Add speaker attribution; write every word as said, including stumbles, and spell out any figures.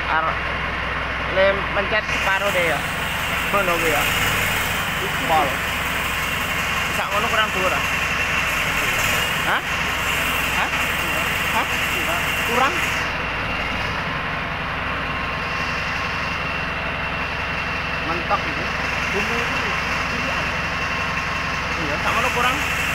Speaker 1: Ar le mencet separuh deh ya. Ngono kuwi ya. Pol. Sak ngono kurang dhuwur ah. Hah? Hah? Hah? Kurang? Mentok itu. Bumbu ini. Iya, sak ngono kurang.